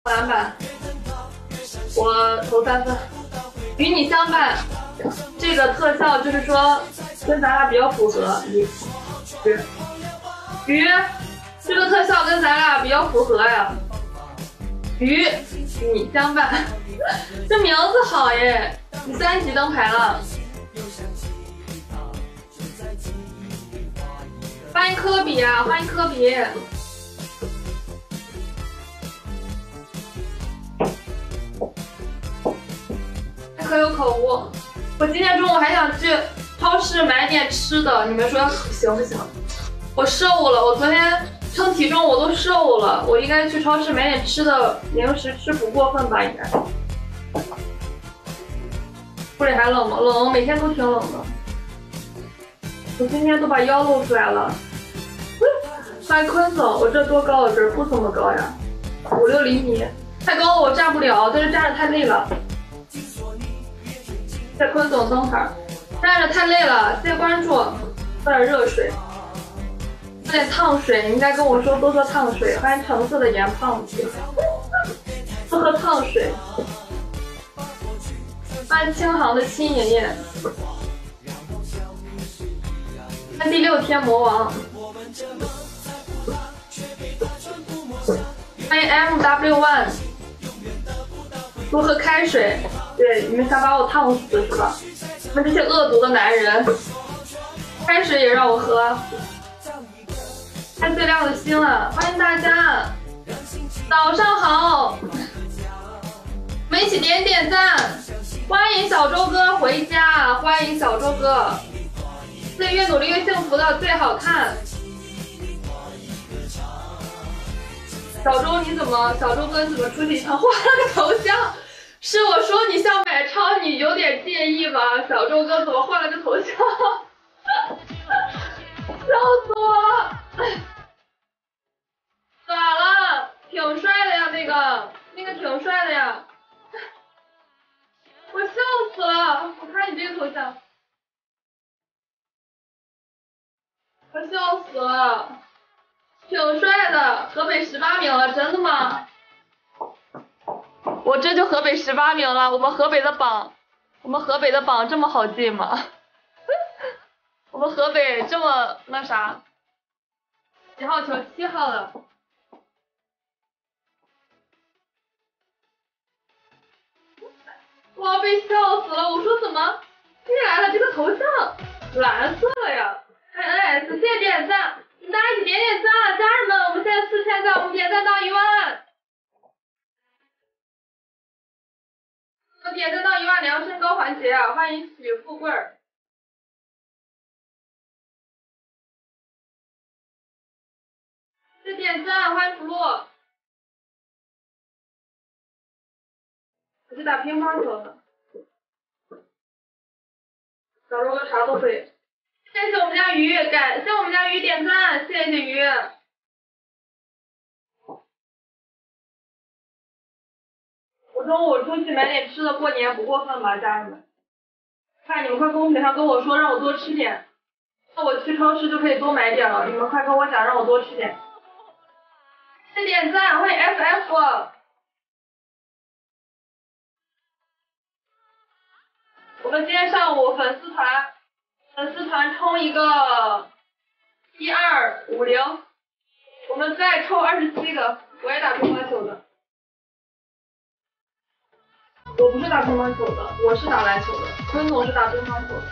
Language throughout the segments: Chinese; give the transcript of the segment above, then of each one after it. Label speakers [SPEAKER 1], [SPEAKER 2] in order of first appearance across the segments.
[SPEAKER 1] 篮板，我投3分。与你相伴，这个特效就是说跟咱俩比较符合。鱼，这个特效跟咱俩比较符合呀。与你相伴，这名字好耶！你3级登牌了。欢迎科比啊，欢迎科比。可有可无。我今天中午还想去超市买点吃的，你们说行不行？我瘦了，我昨天称体重我都瘦了，我应该去超市买点吃的，零食吃不过分吧？应该。屋里还冷吗？冷，每天都挺冷的。我今天都把腰露出来了。欢迎坤总，我这多高？我这不怎么高呀，5、6厘米，太高了我站不了，在这站着太累了。谢坤总灯牌，站着太累了，谢谢关注。喝点热水，喝点烫水，你应该跟我说多喝烫水。欢迎橙色的盐胖子，多喝烫水。欢迎轻航的亲爷爷，欢迎第6天魔王，欢迎 MW1， 多喝开水。对，你们想把我烫死是吧？你们这些恶毒的男人，开水也让我喝。看最亮的星了，欢迎大家，早上好，我们一起点点赞，欢迎小周哥回家，欢迎小周哥，对，越努力越幸福的最好看。小周你怎么，小周哥你怎么出去一趟换了个头像？是我说你像买超，你有点介意吧？小周哥怎么换了个头像？笑死我了！咋了？挺帅的呀，那个挺帅的呀！我笑死了！我看你这个头像，我笑死了！挺帅的，河北18名了，真的吗？我这就河北18名了，我们河北的榜这么好进吗？我们河北这么那啥？几号球？7号的。我要被笑死了！我说怎么进来了？这个头像蓝色了呀！还 NS， 谢谢点赞，大家一起点点赞啊，家人们！我们现在4000赞，我们点赞到1万。点赞到1万量身高环节啊！欢迎许富贵儿，谢谢点赞，欢迎不落。我是打乒乓球的，小周哥啥都会。谢谢我们家鱼，感谢我们家鱼点赞，谢谢鱼。我中午出去买点吃的，过年不过分吧，家人们？看你们快公屏上跟我说，让我多吃点，那我去超市就可以多买点了。你们快跟我讲，让我多吃点。谢谢点赞，欢迎 FF。我们今天上午粉丝团冲一个1250，我们再抽27个。我也打乒乓球的。我不是打乒乓球的，我是打篮球的。坤总是打乒乓球的。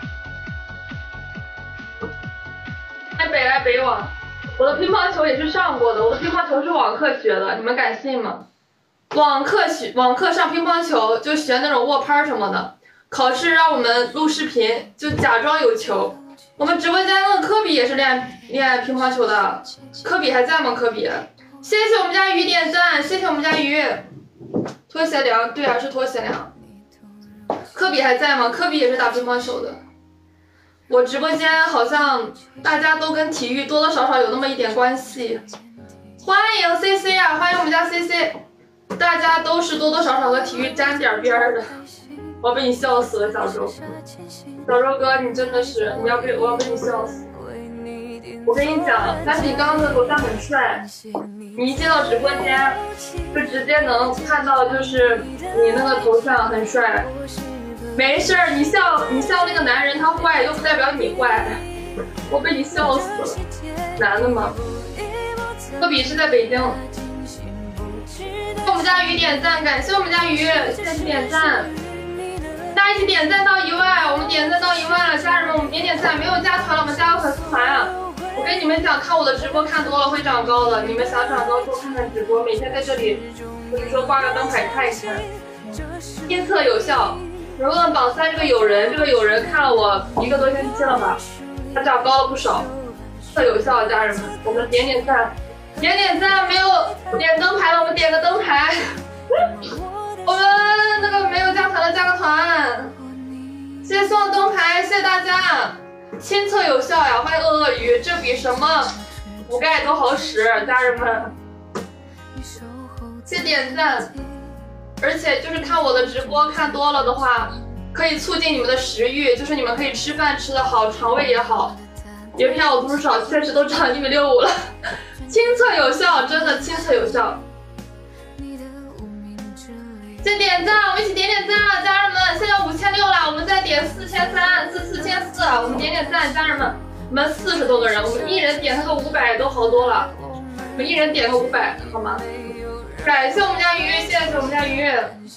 [SPEAKER 1] 北来北往，我的乒乓球也是上过的，我的乒乓球是网课学的，你们敢信吗？网课上乒乓球就学那种握拍什么的，考试让我们录视频，就假装有球。我们直播间那个科比也是练乒乓球的，科比还在吗？科比，谢谢我们家鱼点赞，谢谢我们家鱼。拖鞋凉，对啊，是拖鞋凉。科比还在吗？科比也是打乒乓球的。我直播间好像大家都跟体育多多少少有那么一点关系。欢迎 CC 啊，欢迎我们家 CC， 大家都是多多少少和体育沾点边的。我要被你笑死了，小周哥，你真的是，我要被你笑死。 我跟你讲，但是你刚刚的头像很帅，你一进到直播间就直接能看到，就是你那个头像很帅。没事儿，你笑那个男人他坏，又不代表你坏。我被你笑死了，男的吗？科比是在北京。我们家鱼点赞，感谢我们家鱼，谢谢点赞。大家一起点赞到1万，我们点赞到1万了，家人们，我们点赞，没有加团了，我们加个粉丝团啊！我跟你们讲，看我的直播看多了会长高的，你们想长高多看看直播，每天在这里，或者说挂个灯牌看一看，亲测有效。如果榜3这个友人看了我1个多星期了吧，他长高了不少，测有效，家人们，我们点赞，点赞，没有点灯牌的我们点个灯牌。我们那个没有加团的加个团，谢谢送灯牌，谢谢大家，亲测有效呀！欢迎鳄鱼，这比什么补钙都好使，家人们，谢谢点赞。而且就是看我的直播看多了的话，可以促进你们的食欲，就是你们可以吃饭吃得好，肠胃也好。别骗我多少，确实都长1.65米了，亲测有效，真的亲测有效。先点赞，我们一起点赞啊，家人们！现在5600了，我们再点4400，我们点赞，家人们！我们40多个人，我们一人点个500都好多了，我们一人点个500，好吗？感谢我们家鱼，谢谢我们家鱼。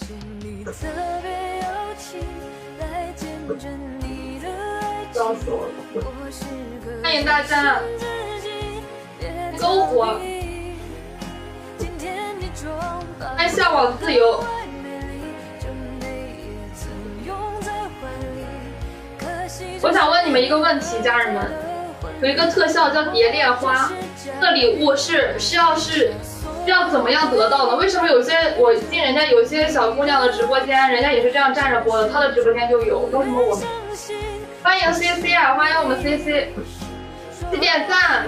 [SPEAKER 1] 笑死我了！欢迎大家，篝火，欢迎向往自由。我想问你们一个问题，家人们，有一个特效叫蝶恋花，这礼物是要怎么样得到的？为什么我进人家有些小姑娘的直播间，人家也是这样站着播的，她的直播间就有，为什么我们？欢迎 CC 啊，欢迎我们 CC， 点赞。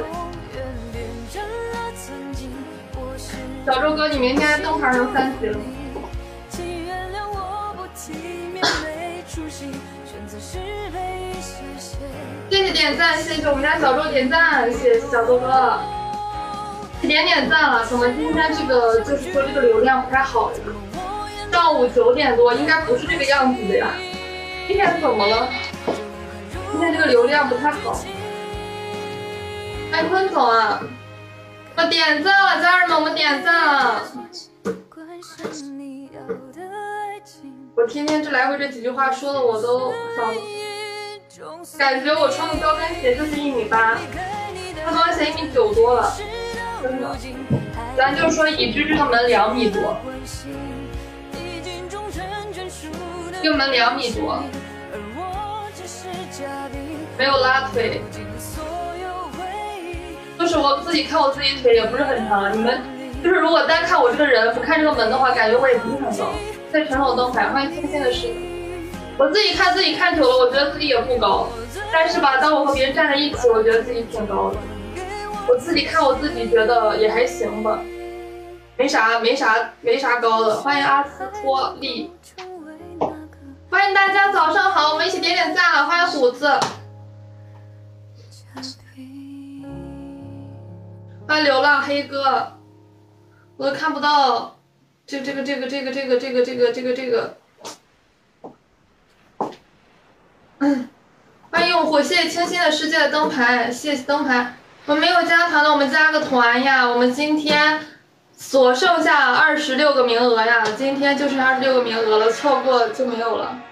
[SPEAKER 1] 小周哥，你明天灯牌能3级了吗？谢谢点赞，谢谢我们家小周点赞，谢谢小周哥。点赞了，怎么今天这个就是说这个流量不太好呀？上午9点多应该不是这个样子的呀。今天怎么了？今天这个流量不太好。哎，坤总啊，我们点赞了，家人们，我们点赞了。我天天这来回这几句话说的我都想，感觉我穿个高跟鞋就是1.8米，穿高跟鞋1.9米多了。真的，咱就说已知这个门2米多，这个门2米多，没有拉腿，就是我自己看我自己腿也不是很长。你们就是如果单看我这个人不看这个门的话，感觉我也不是很高。在传统灯牌，欢迎天天的事。我自己看久了，我觉得自己也不高，但是吧，当我和别人站在一起，我觉得自己挺高的。我自己看我自己觉得也还行吧，没啥高的。欢迎阿斯托利，欢迎大家早上好，我们一起点赞了。欢迎虎子，欢迎流浪黑哥，我都看不到这个。欢迎用火，谢谢清新的世界的灯牌，谢谢灯牌。我们没有加团的，我们加个团呀！我们今天所剩下26个名额呀，今天就剩26个名额了，错过就没有了。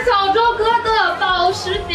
[SPEAKER 1] 小周哥的保时捷。